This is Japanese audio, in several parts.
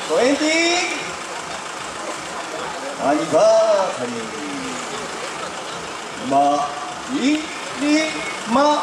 アニバーサリー参ります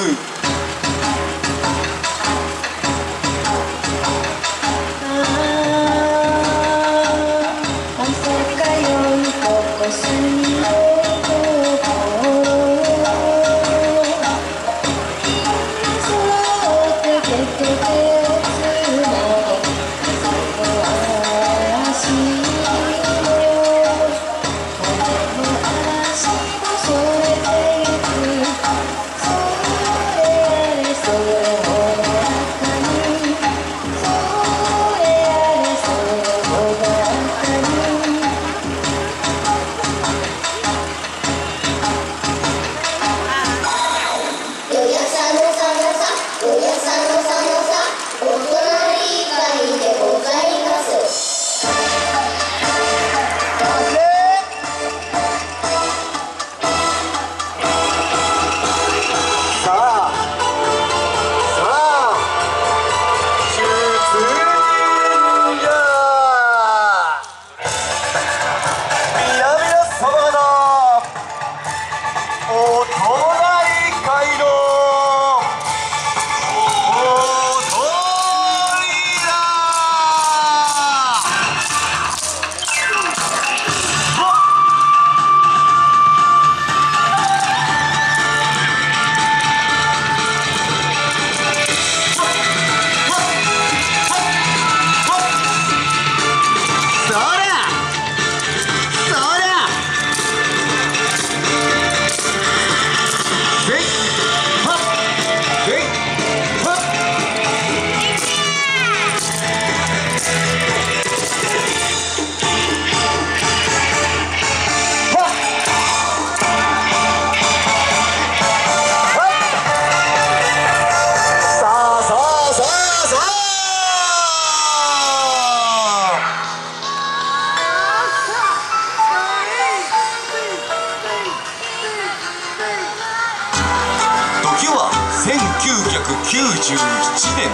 。1997年、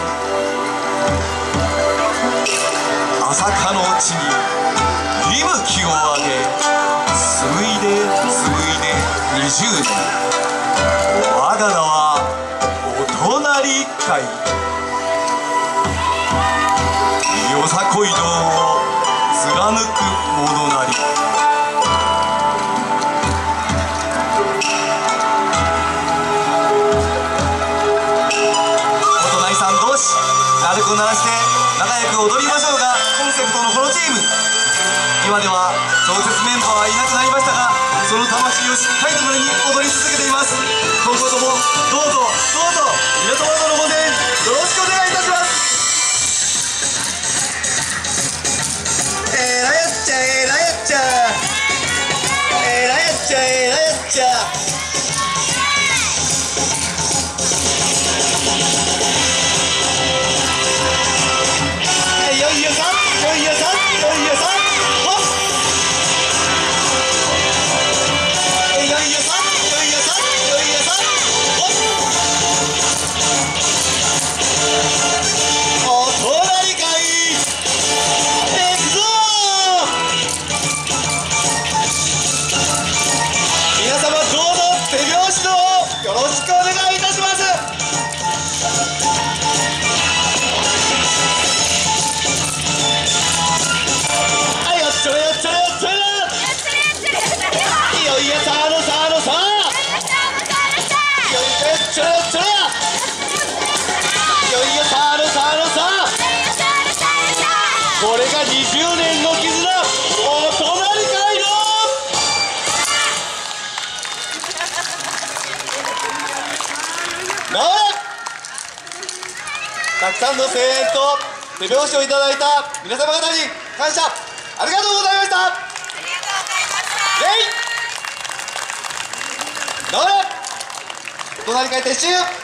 朝霞の地に息吹を上げ、紡いで20年、我が名はお隣会。よさこい道を貫く者なり。鳴子鳴らして仲良く踊りましょうがコンセプトのこのチーム。今では創設メンバーはいなくなりましたが、その魂をしっかりと胸に踊り続けています。今後ともどうぞ皆様方のご声援よろしくお願いいたします。ラヤッチャラヤッチャラヤッチャラヤッチャ。よろしくお願いいたします。はい、よっちょれよっちょれよっちょれ。いよいよさあのさあのさあ。いよいよよっちょれよっちょれ。いよいよさあのさあのさあ。これが20年の絆、お隣会の。たくさんの声援と手拍子をいただいた皆様方に感謝ありがとうございました。頑張れ！隣会撤収。